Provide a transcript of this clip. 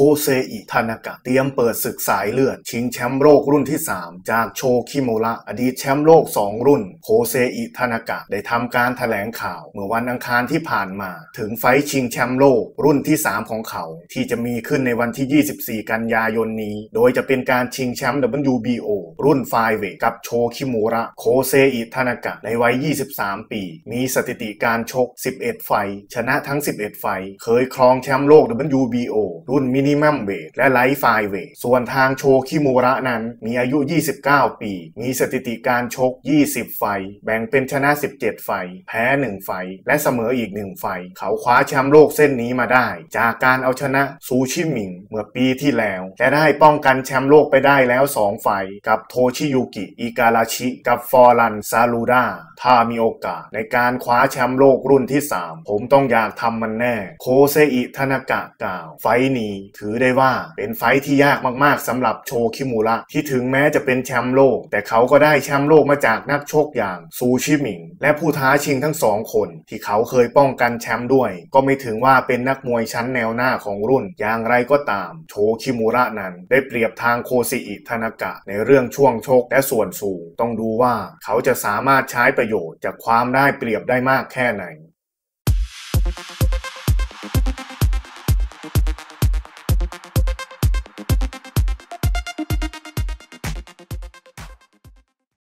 เซอิทานากะเตรียมเปิดศึกสายเลือดชิงแชมป์โลกรุ่นที่3จากโชคิโมระอดีตแชมป์โลก2รุ่นโคเซอิทานากะได้ทำการแถลงข่าวเมื่อวันอังคารที่ผ่านมาถึงไฟท์ชิงแชมป์โลกรุ่นที่3ของเขาที่จะมีขึ้นในวันที่24กันยายนนี้โดยจะเป็นการชิงแชมป์ WBO รุ่นไฟเวทกับโชคิโมระโคเซอิทานากะในวัย23ปีมีสถิติการชก11ไฟท์ชนะทั้ง11ไฟท์เคยครองแชมป์โลก WBO รุ่นมินิมัมเวทและไลท์ไฟเวทส่วนทางโชคิโมระนั้นมีอายุ29ปีมีสถิติการชก20ไฟท์แบ่งเป็นชนะ17ไฟท์แพ้1ไฟท์และเสมออีก1ไฟท์เขาคว้าแชมป์โลกเส้นนี้มาได้จากการเอาชนะซูชิมิงเมื่อปีที่แล้วและได้ป้องกันแชมป์โลกไปได้แล้ว2ไฟท์กับโทชิยุกิอิการาชิกับฟอร์ลันซาลูดาถ้ามีโอกาสในการคว้าแชมป์โลกรุ่นที่3ผมต้องอยากทำมันแน่โคเซอิทานากะกล่าวไฟท์นี้ถือได้ว่าเป็นไฟท์ที่ยากมากๆสำหรับโชคิโมระที่ถึงแม้จะเป็นแชมป์โลกแต่เขาก็ได้แชมป์โลกมาจากนักชกอย่างซูชิมิงและผู้ท้าชิงทั้ง2คนที่เขาเคยป้องกันแชมป์ด้วยก็ไม่ถึงว่าเป็นนักมวยชั้นแนวหน้าของรุ่นอย่างไรก็ตามโชคิโมระนั้นได้เปรียบทางโคเซอิทานากะในเรื่องช่วงชกและส่วนสูงต้องดูว่าเขาจะสามารถใช้ประโยชน์จากความได้เปรียบได้มากแค่ไหน